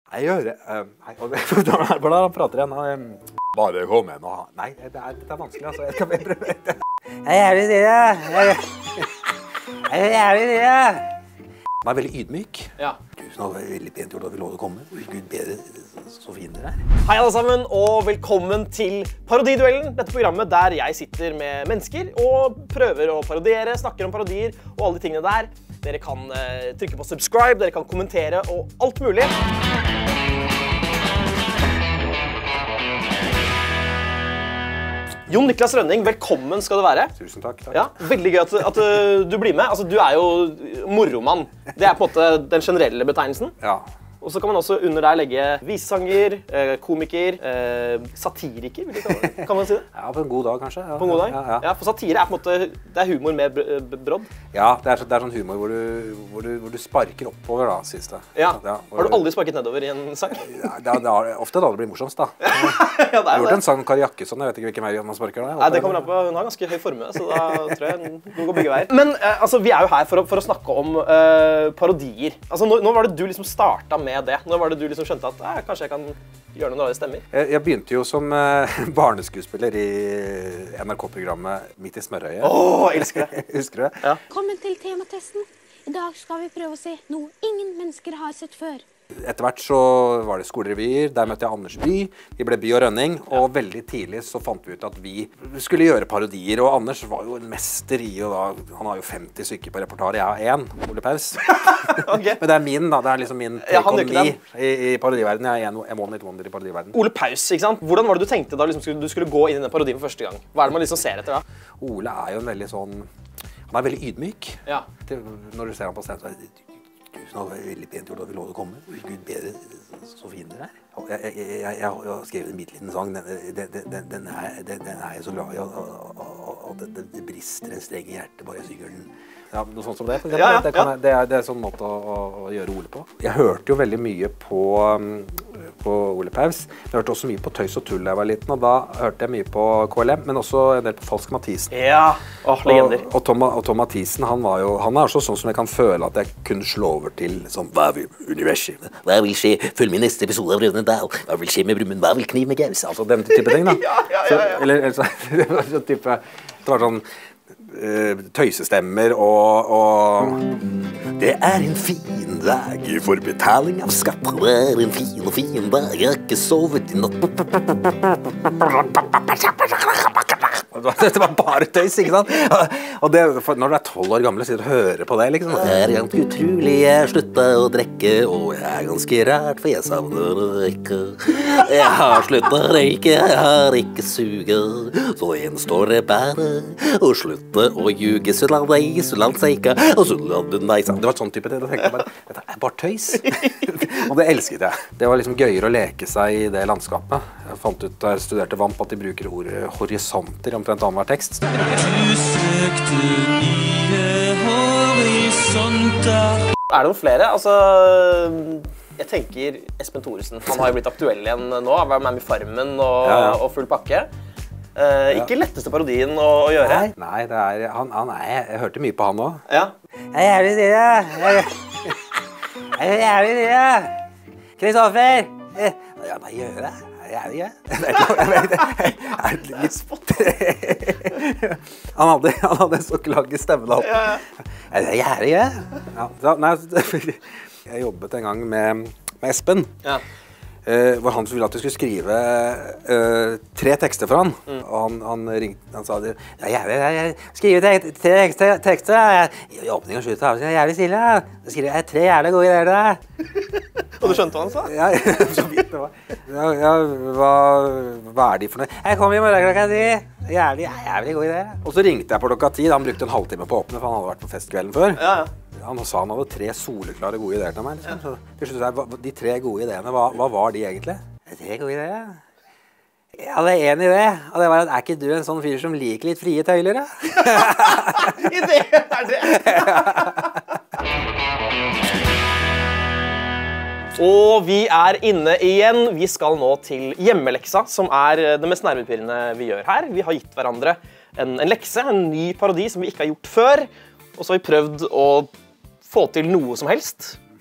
Jeg gjør det. Hvordan prater jeg? Bare kom igjen og ha. Nei, dette er vanskelig, altså. Jeg skal bedre med det. Jeg er jævlig det. Jeg er jævlig det. Man er veldig ydmyk. Ja. Tusen takk, det er veldig pent gjort at vi lov å komme. Gud bedre, så fine dere er. Hei alle sammen, og velkommen til Parodiduellen. Dette programmet der jeg sitter med mennesker og prøver å parodiere, snakker om parodier og alle de tingene der. Dere kan trykke på subscribe, dere kan kommentere og alt mulig. Jon Niklas Rønning, velkommen skal du være. Tusen takk. Ja, veldig gøy at du blir med. Altså, du er jo moromann. Det er på en måte den generelle betegnelsen. Ja. Og så kan man også under der legge visesanger, komiker, satiriker, vil du kalle det? Kan man si det? Ja, på en god dag kanskje. Ja. På en god dag? Ja. Ja, for satire er på en måte, det er humor med brodd. Ja, det er sånn humor hvor du sparker oppover da, synes det. Ja. Har du aldri sparket nedover i en sang? Ja, det er ofte da det blir morsomst da. Ja, jeg har gjort en sang om Kari Jakkesson, jeg vet ikke hvilken vei man sparker da. Nei, det kommer an på, hun har ganske høy formue, så da tror jeg hun går begge veier. Men altså, vi er jo her for å snakke om parodier. Altså, når var det du liksom startet med det? Når var det du liksom skjønte at kanskje jeg kan gjøre noen rare stemmer? Jeg begynte jo som barneskuespiller i NRK-programmet Midt i smørøyet. Åh, elsker det! Husker du det? Ja. Velkommen til tematesten. I dag skal vi prøve å se noe ingen mennesker har sett før. Etter hvert så var det skolerevyer, der møtte jeg Anders By, vi ble By og Rønning, og veldig tidlig så fant vi ut at vi skulle gjøre parodier, og Anders var jo en mester i, og da, han har jo 50 stykker på repertoire, jeg har 1, Ole Paus. Okay. Men det er min da, det er liksom min take on me i parodiverdenen, jeg er en one-hit wonder i parodiverdenen. Ole Paus, ikke sant? Hvordan var det du tenkte da liksom, du skulle gå inn i denne parodien for første gang? Hva er det man liksom ser etter da? Ole er jo en veldig sånn, han er veldig ydmyk. Ja. Når du ser han på scenen, så er det tusen takk, det er veldig pent gjort at vi lov å komme. Gud bedre, så fine dere er. Jeg har skrevet en bitteliten sang, den er jeg så glad i, og det brister en streng i hjertet bare jeg synger den. Ja, noe sånt som det. Det er sånn måte å gjøre Ole på. Jeg hørte jo veldig mye på Ole Paus. Jeg hørte også mye på Tøys og Tull da jeg var liten, og da hørte jeg mye på KLM, men også en del på Falsk Mathisen. Ja, legender. Og Tom Mathisen, han er også sånn som jeg kan føle at jeg kunne slå over til sånn, hva vil universet? Hva vil skje? Følg min neste episode av Brødrene Dal. Hva vil skje med Brumund? Hva vil kniv med gaus? Altså den type ting da. Eller så, det var sånn type, det var sånn tøysestemmer og det er en fin dag for betaling av skatt. Det er en fin dag, jeg har ikke sovet i natt. Dette var bare tøys, ikke sant? Og det, når du er 12 år gamle, sitter du og hører på det, liksom. Det er ganske utrolig, jeg sluttet å drikke, og jeg er ganske rart, for jeg savner å drikke. Jeg har sluttet å røyke, jeg har ikke suget, så gjenstår det bare å slutte å ljuge. Sulandseika, og Sulandeneisa. Det var sånn type det, da tenkte jeg bare, dette er bare tøys. Og det elsket jeg. Det var liksom gøyere å leke seg i det landskapet. Jeg fant ut da jeg studerte VAMP at de bruker ordet horisonter omtrent annenhver tekst. Du søkte nye horisonter. Er det noen flere? Altså, jeg tenker Espen Thoresen. Han har jo blitt aktuell igjen nå. Han var med i Farmen og full pakke. Ikke letteste parodien å gjøre. Nei, det er, jeg hørte mye på han også. Ja. Jeg er jævlig det. Jeg er jævlig det. Kristoffer! Ja, hva gjør jeg? Jeg er litt spott. Han hadde så klag i stemmen opp. Jeg er jævlig det. Jeg jobbet en gang med Espen. Ja. Hvor han ville at du skulle skrive 3 tekster for han. Og han ringte, han sa det, jeg skriver 3 tekster, i åpning og slutt, jeg er jævlig stille, jeg skriver 3 jævlig gode ideer der. Og du skjønte hva han sa? Ja, så vidt det var. Hva er de for noe? Jeg kom i morgen klokka 10, jævlig god idé. Og så ringte jeg på klokka 10, da han brukte en halvtime på å åpne, for han hadde vært på festkvelden før. Ja. Han sa han hadde 3 soleklare gode ideer til meg. Liksom. Så til slutt sa jeg, de 3 gode ideene, hva var de egentlig? 3 gode ideer? Jeg hadde en idé, og det var at er ikke du en sånn fyr som liker litt frie tøyler, da? Idé er det! Og vi er inne igjen. Vi skal nå til hjemmeleksa, som er det mest nervepirrende vi gjør her. Vi har gitt hverandre en lekse, en ny parodi som vi ikke har gjort før. Og så har vi prøvd å få til noe som helst.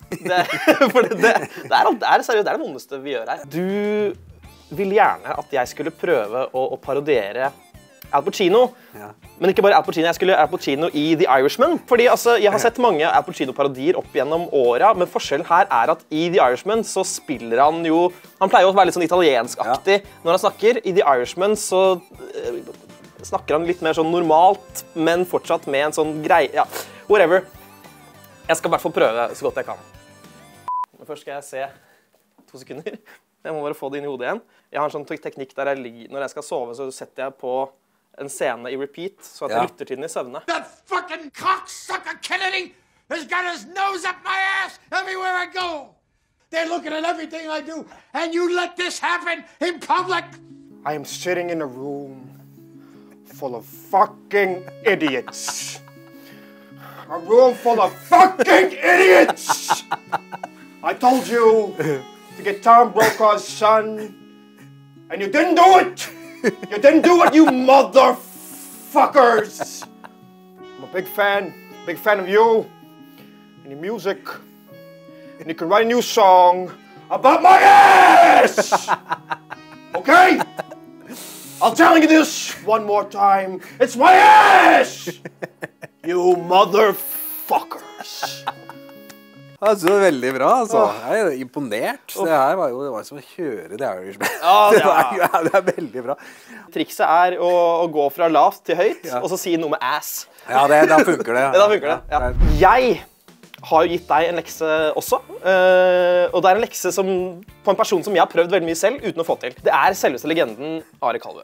For det er seriøst, det er det vondeste vi gjør her. Du vil gjerne at jeg skulle prøve å parodiere Al Pacino, men ikke bare Al Pacino, jeg skulle Al Pacino i The Irishman. Fordi altså, jeg har sett mange Al Pacino-parodier opp gjennom åra, men forskjellen her er at i The Irishman så spiller han jo... Han pleier jo å være litt sånn italiensk-aktig når han snakker. I The Irishman så snakker han litt mer sånn normalt, men fortsatt med en sånn greie... Ja, whatever. Jeg skal i hvert fall prøve så godt jeg kan. Men først skal jeg se 2 sekunder. Jeg må bare få det inn i hodet igjen. Jeg har en sånn teknikk der når jeg skal sove, så setter jeg på en scene i repeat, så at jeg lytter til den i søvne. That fucking cocksucker Kennedy has got his nose up my ass everywhere I go. They're looking at everything I do, and you let this happen in public. I am sitting in a room full of fucking idiots. A room full of fucking idiots! I told you to get Tom Brokaw's son, and you didn't do it! You didn't do it, you motherfuckers! I'm a big fan of you, and your music, and you can write a new song about my ass! Okay? I'm telling you this one more time, it's my ass! You motherfuckers! Altså, veldig bra, altså. Jeg er imponert. Det her var jo som å kjøre The Irishman. Det er veldig bra. Trikset er å gå fra lavt til høyt, og så si noe med ass. Ja, da funker det. Da funker det, ja. Jeg har jo gitt deg en lekse også, og det er en lekse på en person som jeg har prøvd veldig mye selv, uten å få til. Det er selveste legenden Are Kalvø.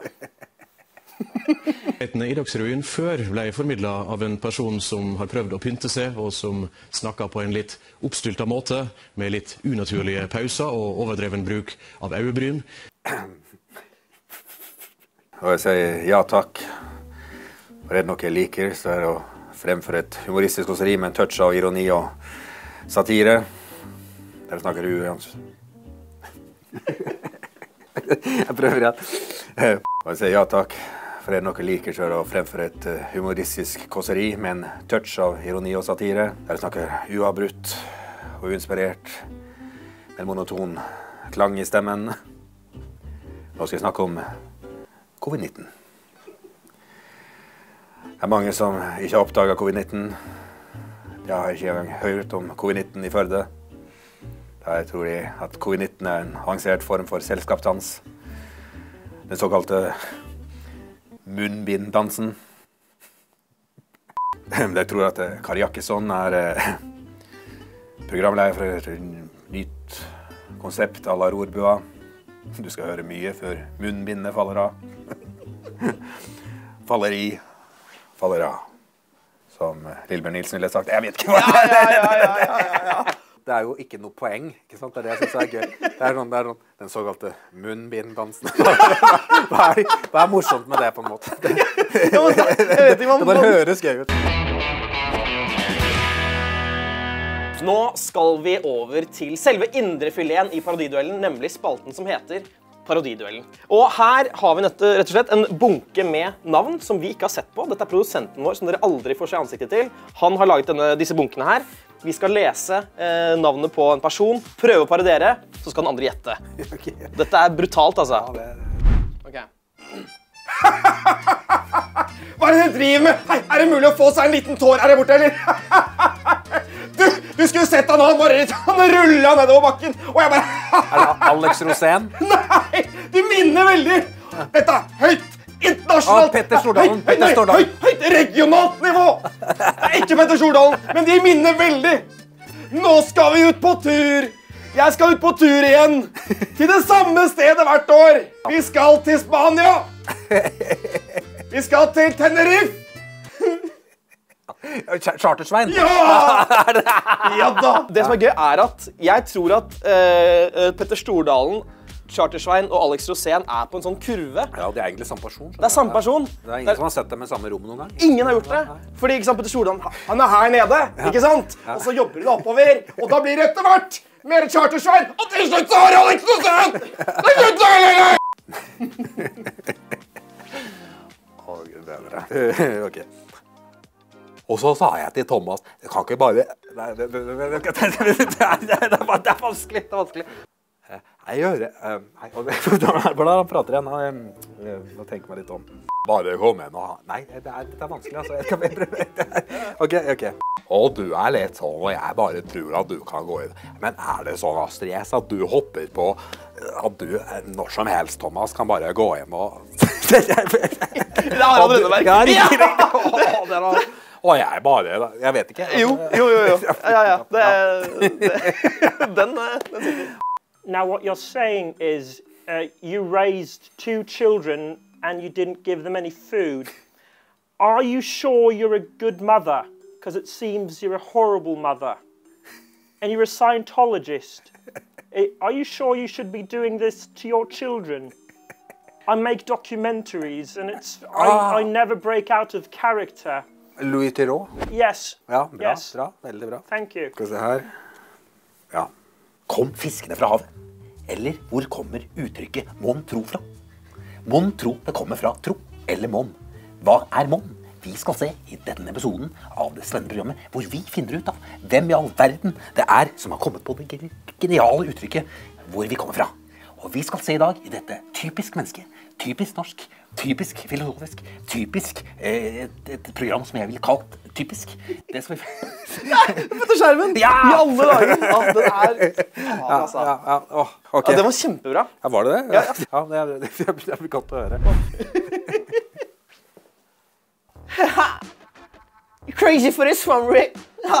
I Dagsrevyen før ble jeg formidlet av en person som har prøvd å pynte seg, og som snakker på en litt oppstyltet måte, med litt unaturlige pauser og overdreven bruk av øyebryn. Og jeg sier ja takk. Og er det noe jeg liker, så er det å fremføre et humoristisk kåseri med en touch av ironi og satire. Der snakker du, Jans. Jeg prøver igjen. Og jeg sier ja takk. For er det noe jeg liker, så er det å fremføre et humoristisk kåseri med en touch av ironi og satire. Der snakker uavbrutt og uinspirert, med en monoton klang i stemmen. Nå skal jeg snakke om covid-19. Det er mange som ikke har oppdaget covid-19. Jeg har ikke engang hørt om covid-19 i Førde. Jeg tror at covid-19 er en avansert form for selskapsdans. Den såkalte munnbinddansen. Jeg tror at Kari Jakkesson er programleder for et nytt konsept à la Rorbua. Du skal høre mye før munnbindet faller av. Faller i, faller av. Som Lillebjørn Nilsen ville sagt. Jeg vet ikke hva det er. Det er jo ikke noe poeng, ikke sant? Det er det jeg synes er gøy. Det er sånn, den såkalte munnbinddansen. Hva er morsomt med det, på en måte? Det bare høres gøy ut. Nå skal vi over til selve indrefileten i parodiduellen, nemlig spalten som heter Parodiduellen. Og her har vi rett og slett en bunke med navn som vi ikke har sett på. Dette er produsenten vår, som dere aldri får se ansiktet til. Han har laget disse bunkene her. Vi skal lese navnet på en person, prøve å parodiere, så skal den andre gjette. Dette er brutalt, altså. Ok. Hva er det du driver med? Hei, er det mulig å få seg en liten tår her borte, eller? Du skulle sett han rullet nedover bakken, og jeg bare... Er det Alex Rosén? Nei, du minner veldig. Dette er høyt internasjonalt. Petter Stordalen. Høyt regionalt nivå. Det er ikke Petter Stordalen, men de minner veldig. Nå skal vi ut på tur. Jeg skal ut på tur igjen. Til det samme stedet hvert år. Vi skal til Spania. Vi skal til Tenerife. Chartersvein. Ja! Ja da. Det som er gøy er at jeg tror at Petter Stordalen, Chartersvein og Alex Rosén er på en sånn kurve. Ja, det er egentlig samme person. Det er samme person. Det er ingen som har sett dem i samme rom noen gang. Ingen har gjort det. Fordi ikke sant, Petter Stordalen, han er her nede, ikke sant? Og så jobber det oppover, og da blir det etter hvert mer Chartersvein, og til slutt så har Alex Rosén! Ok. Og Og så sa jeg til Thomas, det kan ikke bare... Nei, det er vanskelig, det er vanskelig. Jeg gjør det. Hvordan han prater igjen? Nå tenker jeg meg litt om. Bare kom igjen og ha... Nei, det er vanskelig, altså. Jeg skal prøve. Ok. Og du er litt sånn, og jeg bare tror at du kan gå inn. Men er det sånn, Astrid S, at du hopper på... At du, når som helst, Thomas, kan bare gå hjem og... Det er Harald Rønneberg. Ja! Og jeg bare... Jeg vet ikke. Jo. Ja. Den sitter. Now, what you're saying is you raised 2 children and you didn't give them any food. Are you sure you're a good mother? Because it seems you're a horrible mother. And you're a Scientologist. Are you sure you should be doing this to your children? I make documentaries and I never break out of character. Louis Theroux? Yes. Ja, bra, Yes. bra, veldig bra. Thank you. Skal vi se her. Ja. Kom fiskene fra havet? Eller hvor kommer uttrykket mon tro fra? Mon tro, det kommer fra tro, eller mon. Hva er mon? Vi skal se i denne episoden av det spennende programmet, hvor vi finner ut av hvem i all verden det er som har kommet på det geniale uttrykket hvor vi kommer fra. Og vi skal se i dag i dette typisk menneske, typisk norsk, typisk filosofisk, typisk et program som jeg ville kalt typisk. Det skal vi... På skjermen! Ja! I alle dager! Ja, den er... altså. Ja, ok. Ja, det var kjempebra. Ja, var det det? Ja. Ja, det blir godt å høre. You're crazy for this one, Rick.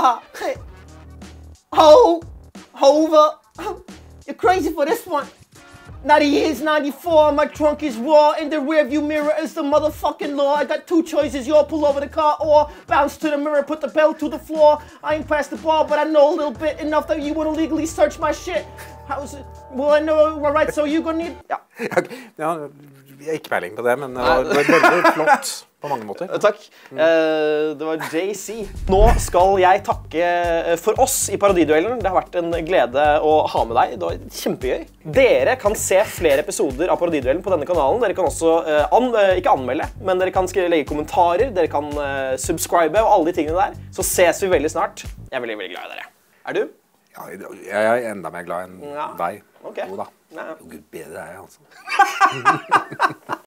Hover. You're crazy for this one. Now the year's 94, my trunk is raw, in the rearview mirror is the motherfucking law. I got 2 choices, you pull over the car or bounce to the mirror, put the bell to the floor. I ain't past the bar, but I know a little bit enough that you wanna legally search my shit. How's it? Well, I know, right, so you gonna need... Ja. Ja, jeg har ikke peiling på det, men det var veldig flott på mange måter. Takk. Det var JC. Nå skal jeg takke for oss i Parodiduellen. Det har vært en glede å ha med deg. Det var kjempegøy. Dere kan se flere episoder av Parodiduellen på denne kanalen. Dere kan også ikke anmelde, men dere kan legge kommentarer, dere kan subscribe og alle de tingene der. Så ses vi veldig snart. Jeg er veldig, veldig glad i dere. Er du? Ja, jeg er enda mer glad enn deg. Ok. Jo da. Ja. Jo, Gud, bedre er jeg, altså.